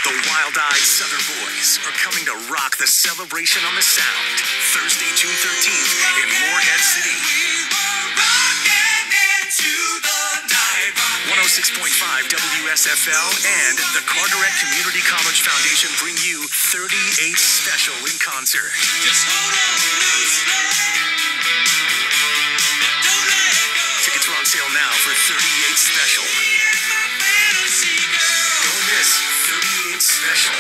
The wild-eyed Southern Boys are coming to rock the celebration on the Sound Thursday, June 13th in Morehead City. 106.5 WSFL and the Carteret Community College Foundation bring you 38 Special in concert. Tickets are on sale now for 38 Special. Don't miss 38 Special.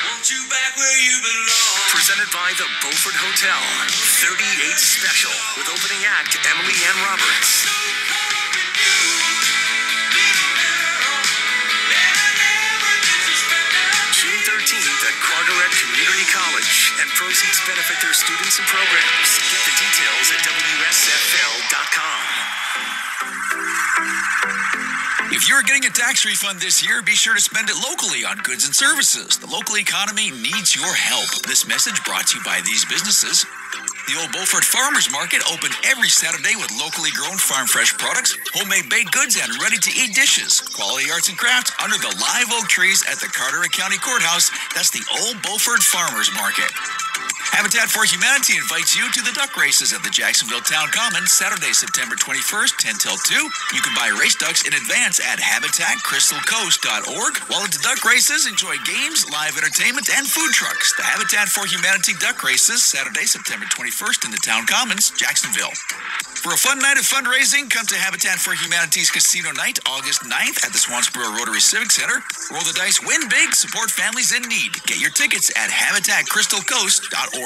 Presented by the Beaufort Hotel. 38 Special with opening act Emily Ann Roberts. June 13th at Carteret Community College, and proceeds benefit their students and programs. Get the details at WSFL.com. If you're getting a tax refund this year, be sure to spend it locally on goods and services. The local economy needs your help. This message brought to you by these businesses. The Old Beaufort Farmers Market open every Saturday with locally grown farm fresh products, homemade baked goods, and ready-to-eat dishes. Quality arts and crafts under the live oak trees at the Carteret County Courthouse. That's the Old Beaufort Farmers Market. Habitat for Humanity invites you to the duck races at the Jacksonville Town Commons Saturday, September 21st, 10 till 2. You can buy race ducks in advance at habitatcrystalcoast.org. While at the duck races, enjoy games, live entertainment, and food trucks. The Habitat for Humanity duck races Saturday, September 21st in the Town Commons, Jacksonville. For a fun night of fundraising, come to Habitat for Humanity's Casino Night, August 9th at the Swansboro Rotary Civic Center. Roll the dice, win big, support families in need. Get your tickets at habitatcrystalcoast.org.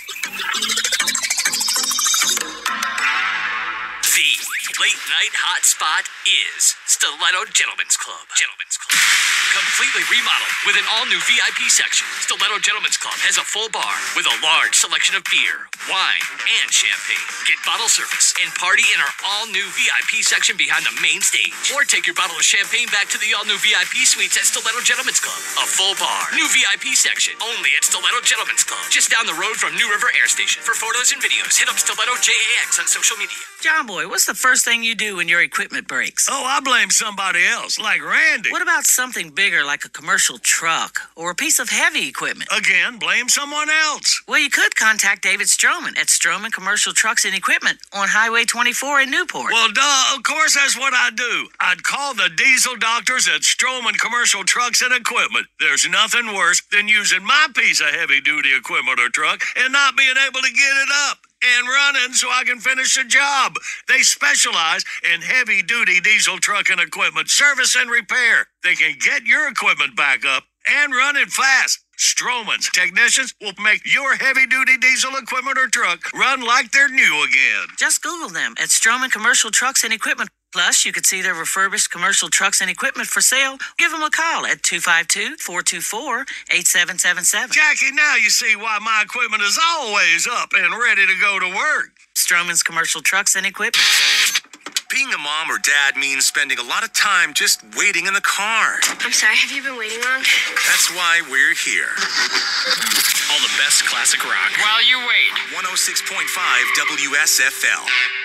The late night hotspot is Stiletto Gentlemen's Club. Completely remodeled with an all-new VIP section, Stiletto Gentlemen's Club has a full bar with a large selection of beer, wine, and champagne. Get bottle service and party in our all-new VIP section behind the main stage. Or take your bottle of champagne back to the all-new VIP suites at Stiletto Gentlemen's Club. A full bar, new VIP section, only at Stiletto Gentlemen's Club, just down the road from New River Air Station. For photos and videos, hit up Stiletto JAX on social media. John Boy, what's the first thing you do when your equipment breaks? Oh, I blame somebody else, like Randy. What about something bigger like a commercial truck or a piece of heavy equipment? Again, blame someone else. Well, you could contact David Stroman at Stroman Commercial Trucks and Equipment on Highway 24 in Newport. Well, duh, of course that's what I'd do. I'd call the diesel doctors at Stroman Commercial Trucks and Equipment. There's nothing worse than using my piece of heavy-duty equipment or truck and not being able to get it up and running so I can finish the job. They specialize in heavy-duty diesel truck and equipment service and repair. They can get your equipment back up and running fast. Stroman's technicians will make your heavy-duty diesel equipment or truck run like they're new again. Just Google them at Stroman Commercial Trucks and Equipment. Plus, you could see their refurbished commercial trucks and equipment for sale. Give them a call at 252-424-8777. Jackie, now you see why my equipment is always up and ready to go to work. Stroman's Commercial Trucks and Equipment. Being a mom or dad means spending a lot of time just waiting in the car. I'm sorry, have you been waiting long? That's why we're here. All the best classic rock. While you wait. 106.5 WSFL.